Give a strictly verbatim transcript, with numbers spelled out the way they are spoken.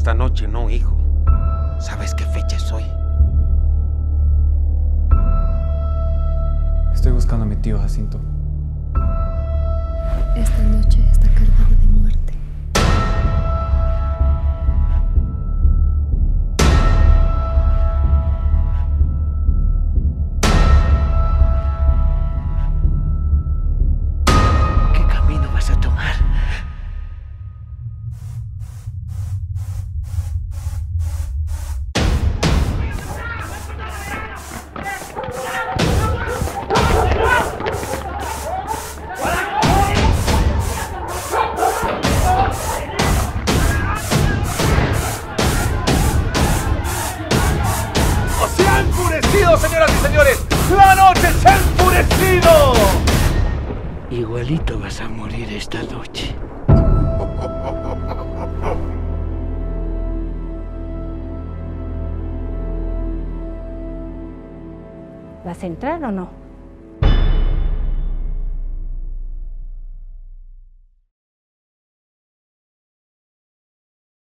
Esta noche no, hijo. ¿Sabes qué fecha es hoy? Estoy buscando a mi tío Jacinto. Esta noche está cargada de muerte. ¿Qué camino vas a tomar? ¡Se ha enfurecido, señoras y señores! ¡La noche se ha enfurecido! Igualito vas a morir esta noche. ¿Vas a entrar o no?